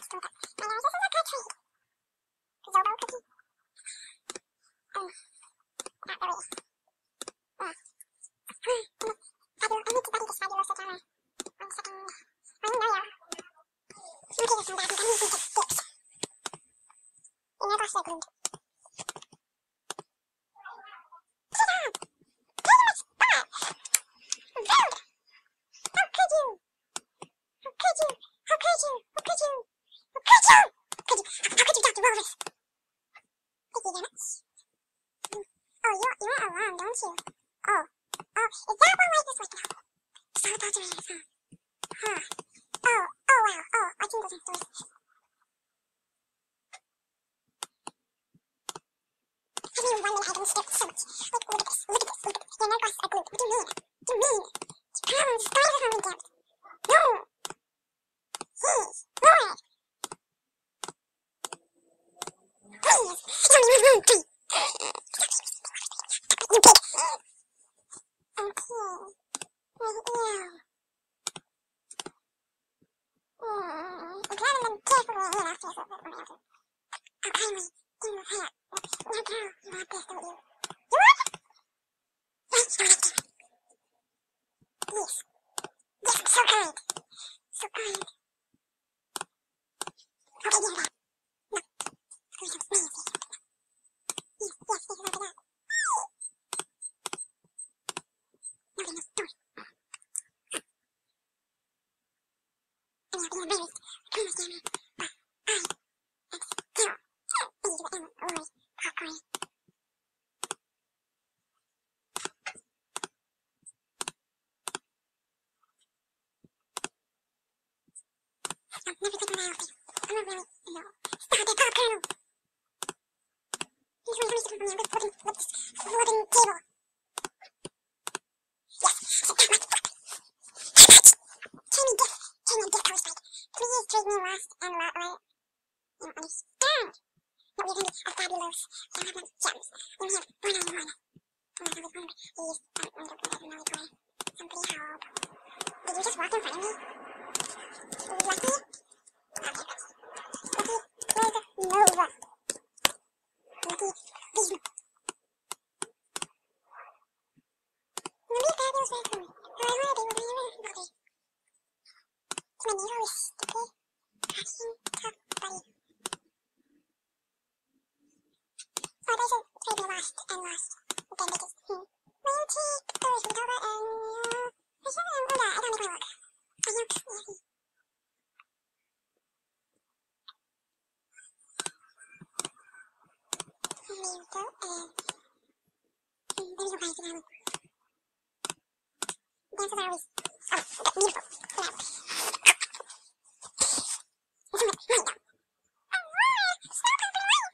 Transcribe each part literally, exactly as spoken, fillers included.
don't that. My nose, this is a good treat. Zobo cookie. Um, not really. Uh, fabulous. I need to study this Fabuloso drama. One second. I know ya. Okay, this one back. I'm using the sticks. In your glass, they're glued. Never take my eye off me. I'm not really, no. Stop it, Pop Colonel! He's really coming to me. I'm just looking with this wooden table. Yes, sit down, my fuck. Tiny dick, tiny dick, I was like, please treat me last and lot right. You don't understand. That we're gonna be a fabulous. You don't have no gems. You only have one on one. And I always wonder, these, I don't wonder if I'm really going. Somebody help. Did you just walk in front of me? Lucky? Okay, good. Lucky, where's the Nova? Lucky, Beam. Maybe a fabulous raccoon. Oh, I wanna be with my everybody. My needle is sticky. Crashing, tough buddy. Oh, there's a trade me lost and lost. Again, because, hmm. My antique, there's Nova and, uh, I should have, oh, no, I don't make my work. I don't, yeah. Minuto and mm, there we go guys, the island. Dances are always, oh, okay, beautiful, flower. It's a minute, mine now. Oh, wow, snow pumpkin rain.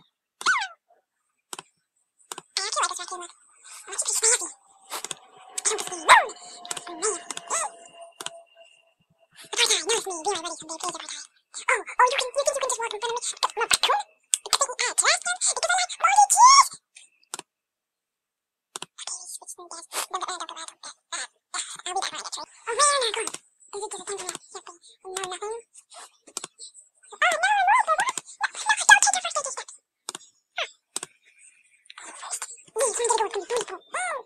I actually like this raccoon look. Oh, it's pretty snazzy. I don't see, woo! Oh, man. Apartheid, no, it's me, be my ready someday, please, apartheid. Oh, oh, you can, you think you can just walk in front of me? My raccoon? Because I add trash can? Because I like moldy cheese! Switch them guys. Don't go, don't go, don't go. Uh, uh, I'll be back right actually. Oh, where am I going? Is it just a time for that? Something. No, nothing. Oh, no, no, no, no, no, don't take your first stage steps. Huh. Go first. Please, I'm gonna go with the pool. Oh.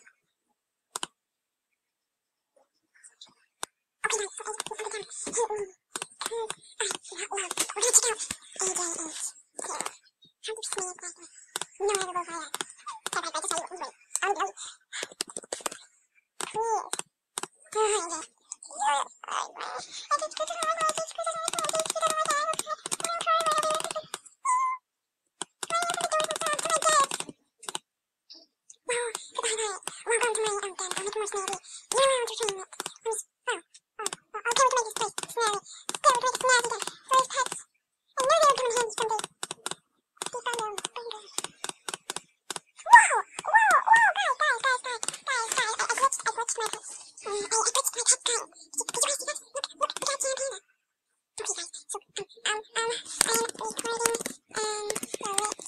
Okay, guys, so I just put the camera. Hey, um, alright, not love. We're gonna check out A J H. Okay. How do you smell it like that? No, I will go for that. Bye, bye, bye, just how you wait. Oh, no. Please. Oh, I just... Yeah. I just put it on my... I just put it on my... I just put it on my dad. Okay. I'm trying my... I'm trying to do it myself to my dad. Wow. Goodbye, bye. Welcome to my... Oh, dad. I'm making more snarly. You know entertainment. I'm just... Oh. Oh. Oh. I can't wait to make this place snarly. Can't wait to make it snazzy then. Where's pets? I know they would come in handy someday. Deep down there. Finger. Whoa! Whoa! Whoa! Guys, guys, guys, guys, guys, guys, I, I glitched, I glitched my pet. Um, I, I glitched my pet gun. Did, did you guys see that? Look, look, we got Santana. Okay, guys, so, um, um, um, I am recording, um, glitched my pet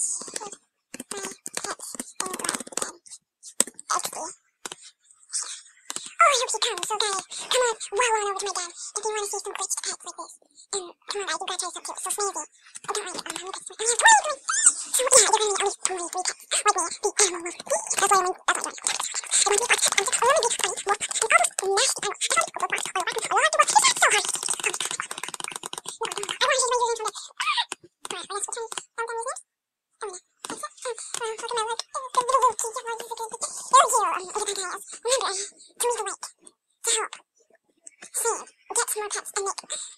in my den. Excellent. Oh, I hope she comes, so guys, come on, wow on over to my den if you want to see some glitched pets like this. And Um, come on, guys, you gotta try something so snazzy. Oh, don't worry, um, how many pets do I have? Three, three! So, yeah, you're gonna need at least three, three pets. Like me, the animal wolf. That's why I'm in, that's why I'm in. I want to be fast, I'm just only be three more, and all those nasty animals. I can't go back, or I can, or I can work, it's so hard. Um, no, no, no, I want to use my username from this. Alright, well, let's go try, um, down these names. Oh, yeah, that's it. Um, um, look at my, like, uh, the little little key, yeah, well, use it, use it. There you, um, look at my guys. Remember, um, to lead the way, to help, save, get some more pets, and make